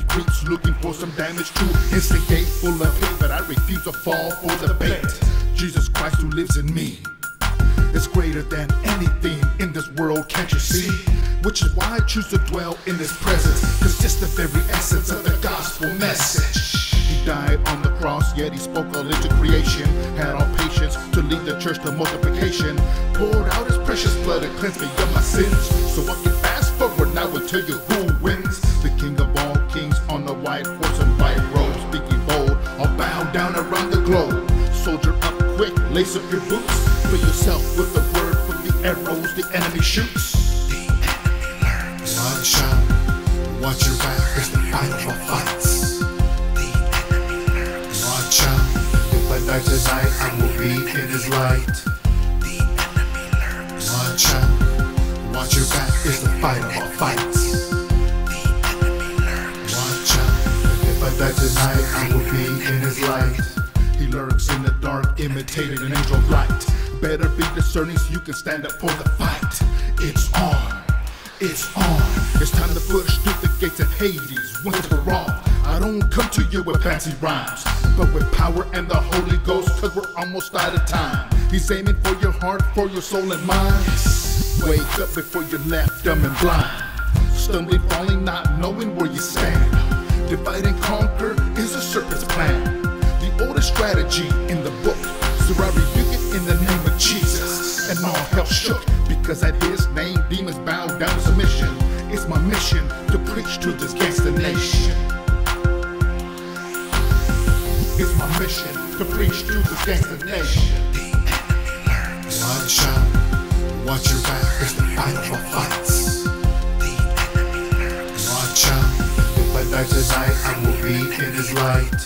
he creeps looking for some damage to instigate. Full of hate, but I refuse to fall for the bait. Jesus Christ who lives in me is greater than anything in this world, can't you see? Which is why I choose to dwell in His presence, cause just the very essence of the gospel message. He died on the cross, yet He spoke all into creation. Had all patience to lead the church to multiplication. Poured out His precious blood and cleansed me of my sins. So I can fast forward now and tell you who wins. The King of all kings on the white horse and white robe, speaking bold, all bow down around the globe. Soldier up quick, lace up your boots. Fill yourself with the word from the arrows the enemy shoots. The enemy lurks. Watch out, watch your back, it's the fight of our fights. The enemy lurks. Watch out, if I die tonight, I will be in His light. The enemy lurks. Watch out, watch your back, it's the fight of our fights. The enemy lurks. Watch out, if I die tonight, I will be in His light. He lurks in the dark, imitating an angel of light. Better be discerning so you can stand up for the fight. It's on, it's on. It's time to push through the gates of Hades once and for all. I don't come to you with fancy rhymes, but with power and the Holy Ghost, cause we're almost out of time. He's aiming for your heart, for your soul and mind. Wake up before you're left dumb and blind. Stumbling, falling, not knowing where you stand. Divide and conquer is a serpent's plan. The oldest strategy in the book. So I rebuke it in the name of Jesus. And all hell shook, because at His name demons bow down in submission. It's my mission to preach to this gangster nation. It's my mission to preach to this gangster nation. The enemy lurks. Watch out, watch your back, it's the fight of our fights. The enemy lurks. Watch out, if I die tonight, I will be in His light.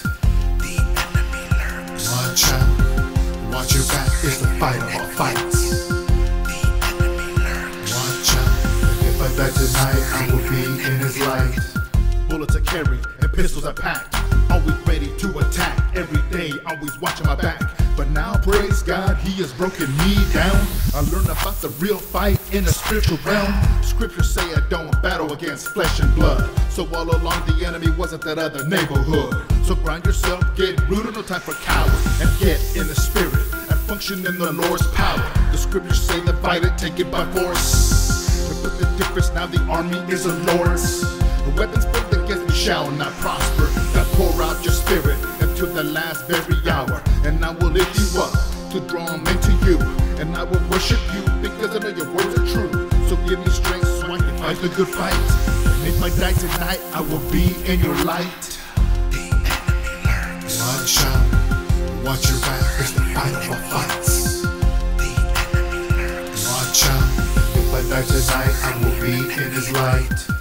Watch out, watch your back, it's the fight of our fights. The enemy lurks. Watch out, if I die tonight, I will be in His light. Bullets are carried and pistols are packed, always ready to attack. Every day, always watching my back. But now, praise God, He has broken me down. I learned about the real fight in the spiritual realm. Scriptures say I don't battle against flesh and blood. So all along the enemy wasn't that other neighborhood. So grind yourself, get rooted, no time for cowards. And get in the spirit and function in the Lord's power. The scriptures say divide it, take it by force. But the difference now, the army is the Lord's. The weapons formed against me shall not prosper. God, pour out your spirit until the last very hour. And I will lift you up to draw them into you. And I will worship you because I know your words are true. So give me strength so I can fight the good fight. And if I die tonight, I will be in your light. The enemy lurks. Watch out, watch your back, it's the fight of our fights. The enemy lurks. Watch out, if I die tonight, I will be in His light.